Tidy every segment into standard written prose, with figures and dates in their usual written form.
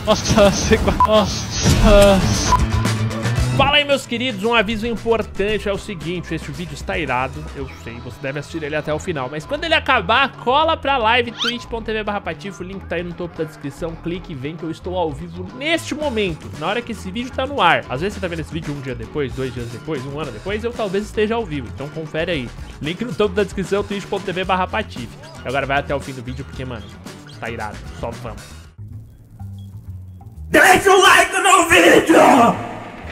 Nossa, nossa. Fala aí, meus queridos, um aviso importante é o seguinte, esse vídeo está irado, eu sei, você deve assistir ele até o final, mas quando ele acabar, cola pra live twitch.tv/patife, o link tá aí no topo da descrição, clique e vem que eu estou ao vivo neste momento, na hora que esse vídeo tá no ar. Às vezes você tá vendo esse vídeo um dia depois, 2 dias depois, um ano depois, eu talvez esteja ao vivo, então confere aí. Link no topo da descrição, twitch.tv/patife. Agora vai até o fim do vídeo porque, mano, tá irado, só vamos. Deixa o like no vídeo!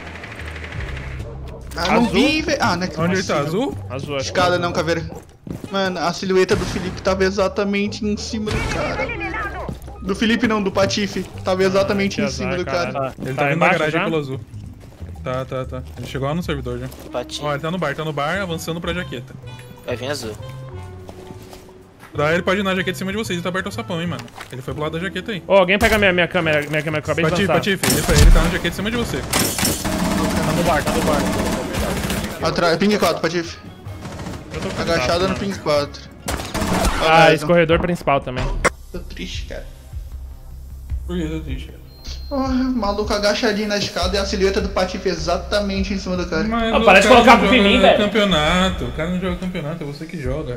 Ah, não vi, velho. Ah, né? Onde ele tá? Azul? Azul, acho. Escada não, caveira. Mano, a silhueta do Felipe tava exatamente em cima do cara. Do Felipe não, do Patife. Tava exatamente em cima do cara. Ele Tá tá vindo na embaixo garagem já? pelo azul. Tá. Ele chegou lá no servidor já. Patife. Ó, ele tá no bar, avançando pra jaqueta. Vai vir azul. Daí ele pode ir na jaqueta em cima de vocês e tá aberto o sapão, hein, mano. Ele foi pro lado da jaqueta aí. Ô, alguém pega minha câmera que eu acabei de lançar. Patife, ele tá na jaqueta em cima de você. Tá no bar. Atrás, ping 4, Patife. Eu tô com Agachada no contato, ping 4. Ah, esse corredor principal também. Tô triste, cara. Por que tá triste, cara? Oh, maluco agachadinho na escada e a silhueta do Patife exatamente em cima do cara. Mas Ah, o parece cara colocar não culpa em joga mim, velho. campeonato. O cara não joga campeonato, é você que joga.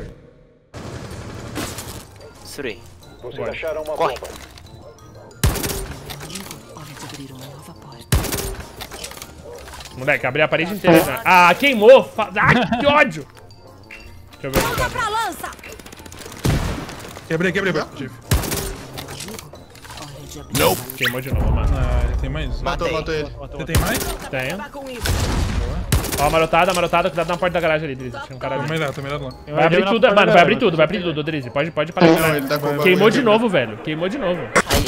Surei. Vocês acharam uma Corre. bomba. Moleque, abri a parede inteira já. Ah, queimou! Ai, que ódio! Deixa eu ver o que tá. Quebrei, Patife. Queimou de novo, mano. Ah, ele tem mais. Matou ele. Você tem mais? Tenho. Ó, a marotada, cuidado na porta da garagem ali, Drizzy. Tinha um cara ali. Tô mirado lá. Vai abrir tudo, mano, vai abrir tudo, Drizzy. Pode parar. Não, ele tá com Queimou de novo, velho. Queimou de novo. Ai,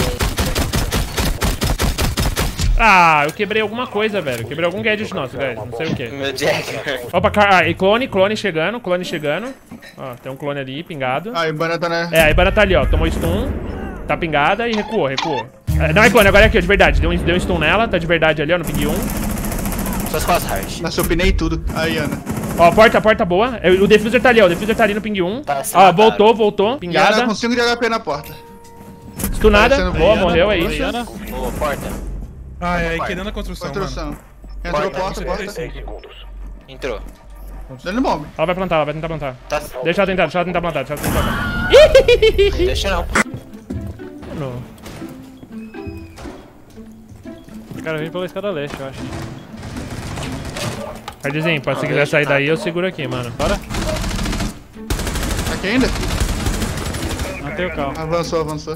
Ah, eu quebrei alguma coisa, velho. Quebrei algum gadget nosso, guys. Não sei o que. meu Jagger. Opa, e clone chegando. Ó, tem um clone ali, pingado. Ah, a Ibana tá na... É, a Ibana tá ali, ó. Tomou stun. Tá pingada e recuou. É, não é clone, agora é aqui, ó, de verdade. Deu um stun nela, tá de verdade ali, ó, no ping 1. Só as costas hard. Nossa, eu pinei tudo. Aí, Ana. Ó, porta boa. O diffuser tá ali, ó. O diffuser tá ali no ping 1. Tá, se Ó, mataram. voltou. E Ana Pingada. com 5 de HP na porta. Stunada. Parecendo Boa, bem, morreu, é isso. Ô, porta. Ah, é aqui dentro da construção, mano. Construção. Entrou porta. 10 segundos. Entrou. Dando bomb. Ela vai tentar plantar. Tá. Deixa ela tentar plantar. Deixa não. Não. O cara vem pela escada leste, eu acho. Cardzinho, se quiser sair daí, eu seguro aqui, mano. Bora? Tá aqui ainda? Matei o carro. Avançou.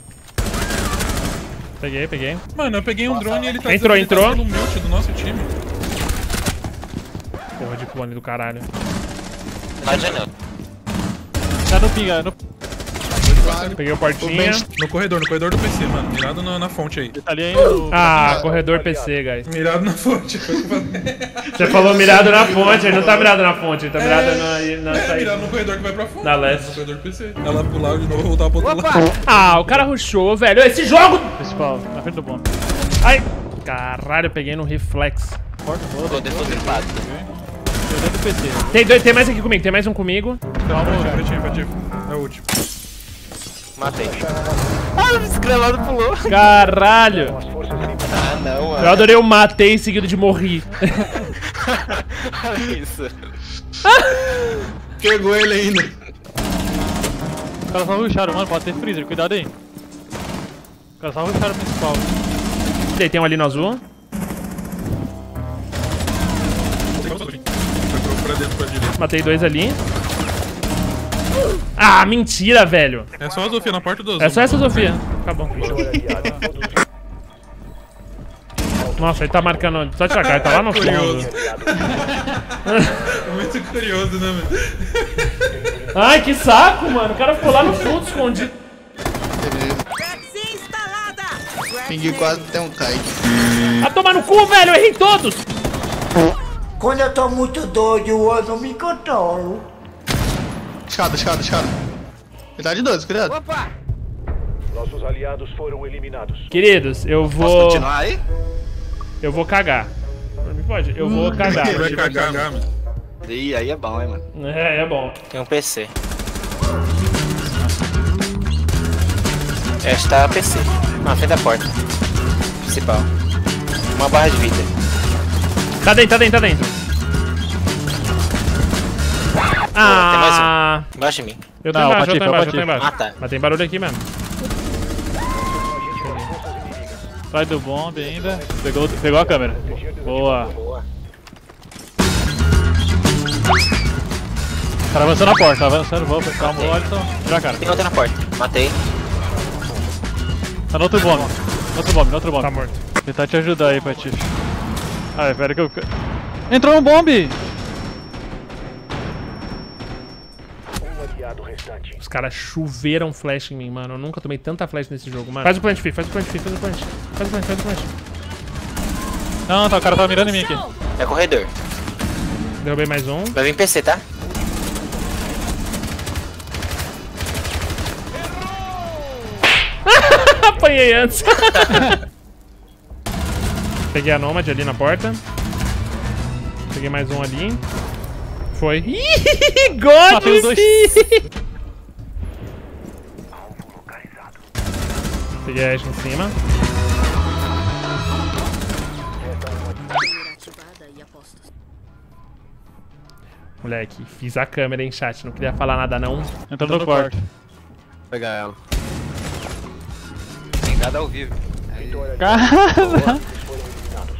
Peguei. Mano, eu peguei um drone e ele tá Entrou. no mute do nosso time. Porra de clone do caralho. Na janela. Tá no pinga, no... Peguei o portinha. No corredor do PC, mano. Mirado na fonte aí. Ele tá ali ainda no... Ah, corredor PC, guys. Mirado na fonte. Você falou mirado na fonte, ele não tá mirado na fonte, ele tá mirado na Mirado saída. no corredor que vai pra fonte. Na leste. No corredor do PC. Ela pular de novo e voltar pro outro lado. Ah, o cara rushou, velho. Esse jogo... Principal, na frente do bomb. Ai, caralho, eu peguei no reflex. Porta toda. Tô defusado. Eu dentro do PC. Tem mais aqui comigo, tem mais um comigo. Pretinho, Patife. É o último. Matei. Ah, o desgramado pulou. Caralho. Ah, não, mano. Eu adorei o matei seguido de morri. Olha isso. Pegou ele ainda. Os caras só rusharam, mano. Pode ter freezer, cuidado aí. Os caras só rusharam o principal. Tem um ali no azul. Foi pra dentro, pra direita. Matei 2 ali. Ah, mentira, velho. É só a Sofia na porta do azul. É só essa, Sofia. Acabou. Nossa, ele tá marcando. Só tirar a cara, ele tá lá no fundo. Curioso. Muito curioso, né, mano? Ai, que saco, mano. O cara ficou lá no fundo escondido. Ping 4 tem um kite. Ah, tomar no cu, velho. Eu errei todos. Quando eu tô muito doido, eu não me controlo. Escada. Ele tá de 12, cuidado. Opa! Nossos aliados foram eliminados. Queridos, eu Posso vou. continuar aí? Eu vou cagar. Não pode? Eu vou cagar. Ele vai cagar, mano. Ih, aí é bom, hein, mano. É bom. Tem um PC. Esta é a PC. Na frente da porta. Principal. Uma barra de vida. Tá dentro. Ah, Embaixo de mim. eu tô Não, embaixo, eu tô Patife. embaixo. Ah, tá. Mas tem barulho aqui mesmo. Sai do bomb ainda. Pegou a câmera. Boa. Cara avançando na porta, tá avançando, vou calma, o Alisson. Tira a cara. Tem outra na porta. Matei. Tá no outro bomb. No outro bomb. Tá morto. Vou tentar te ajudar aí, Patife. Ai, pera que eu... Entrou um bomb! Um aliado restante. Os caras choveram flash em mim, mano. Eu nunca tomei tanta flash nesse jogo, mano. Faz o plant, Fih. Faz o plant. Não, tá, o cara tava mirando em mim aqui. É corredor. Derrubei mais um. Vai vir PC, tá? Apanhei antes. Peguei a Nomad ali na porta. Peguei mais um ali. Foi. God, Matei os dois. Peguei a Ashe em cima. Moleque, fiz a câmera, hein, chat. Não queria falar nada, não. Entrou no quarto. Vou pegar ela. Tem nada ao vivo. Cara! Foram eliminados.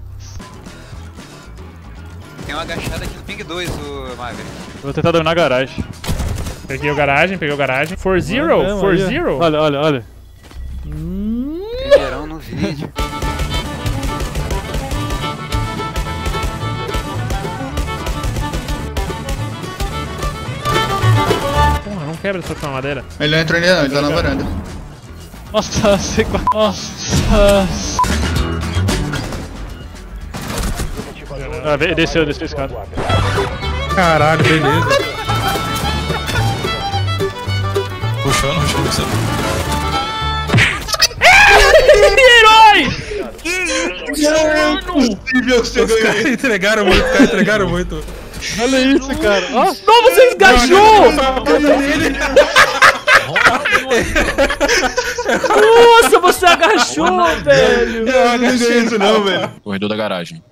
Tem uma agachada aqui no ping 2, o Maverick. Vou tentar dominar a garagem. Peguei o garagem. 4-0? Não, aí, 4-0? Olha. Primeirão no vídeo. Porra, não quebra essa tua madeira. Ele não entrou ainda não, ele tá na varanda. Nossa, Nossa. Ah, desceu esse cara. Caralho, beleza. Puxando. Herói! É impossível que você Os caras entregaram muito, Olha isso, cara. Ó, Não, você esgachou! Nossa, você agachou, velho! não é isso não, velho. Corredor da garagem.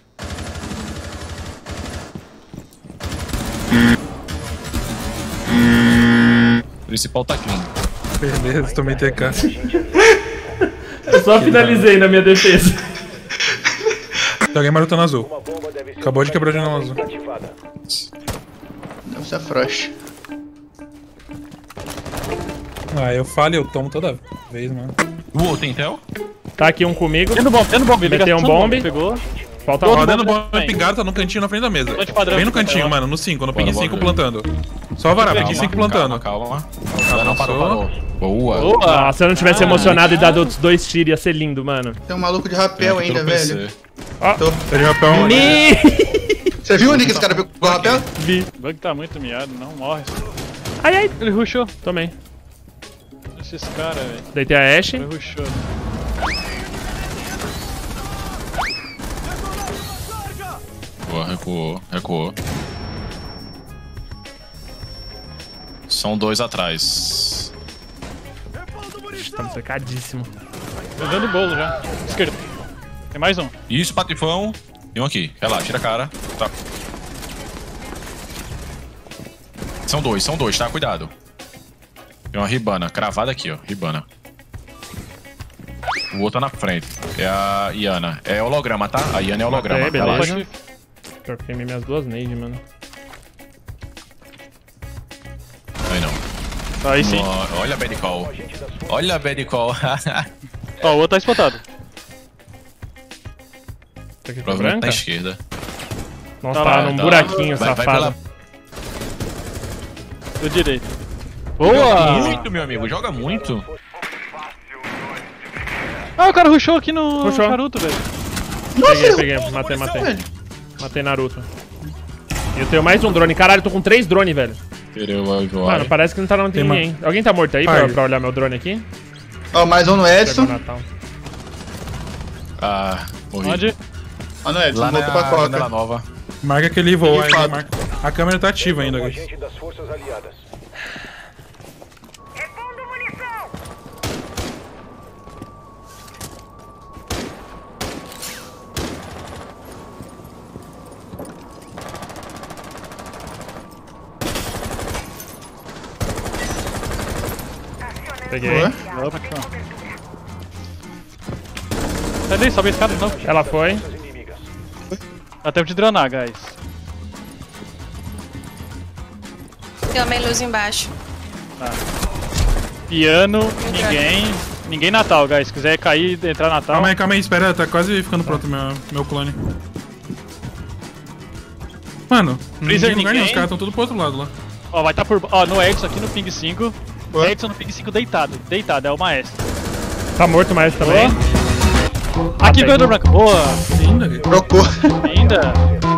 Principal tá clean. Beleza, tomei TK. Eu só finalizei na minha defesa. Tem alguém marotando azul. Uma bomba deve ser Acabou de quebrar a janela azul. ativada. Deve ser frouxa. Ah, eu falo e eu tomo toda vez, mano. Tem Intel? Tá aqui um comigo. dentro do bomb. Meteu um bombe. Pegou. Falta Todo um. mundo Dando bom também. pingado, tá no cantinho na frente da mesa. Ponte padrão. Bem no cantinho, Tá lá. mano, no 5, no ping Bora, 5 bora. plantando. Só varar, ping 5 plantando. Calma. Avançou. Parou. Boa. Boa. Nossa, se eu não tivesse emocionado e dado outros 2 tiros, ia ser lindo, mano. Tem um maluco de rapel Aqui ainda, pelo PC. velho. Tá de rapel. Você viu onde que esse cara pegou o rapel? Vi. O bug tá muito miado, não morre. Ai. Ele rushou. Tomei. Esses caras, velho. Deitei a Ashe. Ele rushou. Boa, recuou. São 2 atrás. Estamos cercadíssimos. Tô dando bolo já. Esquerda. Tem mais um. Isso, patifão. Tem um aqui. Relaxa, tira a cara. Tá. São dois, tá? Cuidado. Tem uma Ribana, cravada aqui, ó. Ribana. O outro tá na frente. É a Iana. É holograma, tá? A Iana é holograma. Matei, beleza. Relaxa. Pior que queimei minhas 2 nades, mano. Aí não. Aí sim. Olha a bad call. Olha a bad call. Ó, o outro tá spotado. Tá aqui com Provavelmente branca? na esquerda. Nossa, Tá tá lá, num tá. buraquinho, Vai safado. Do direito. Joga Boa! muito, meu amigo. Joga muito. Ah, o cara rushou aqui no Rushou. charuto, velho. Peguei. Matei. Matei Naruto. E eu tenho mais um drone. Caralho, eu tô com 3 drones, velho. Mano, parece que não tá não tem Tem ninguém. Alguém tá morto aí pra olhar meu drone aqui? Ó, mais um no Edson. Chegou o Natal. Ah, morri. Onde? Ó, no Edson, Lá voltou pra na Coca. Janela Nova. Marca aquele voo aí, fato. marca. A câmera tá ativa ainda, guys. Agente das forças aliadas. Peguei. Opa, tchau. Sai daí, sobe a escada de novo. Ela foi. Dá tempo de dranar, guys. Tem uma meia luz embaixo. Piano, ninguém Natal, guys. Se quiser cair, entrar Natal. Calma aí, espera, tá quase ficando pronto meu clone. Mano, não tem lugar nenhum, os caras estão tudo pro outro lado lá. Ó, vai estar por. Ó, no Edson aqui no ping 5. Edson no ping 5 deitado. Deitado, é o maestro. Tá morto o maestro também. Aqui, corredor branco. Boa. Ainda? Trocou. Ainda.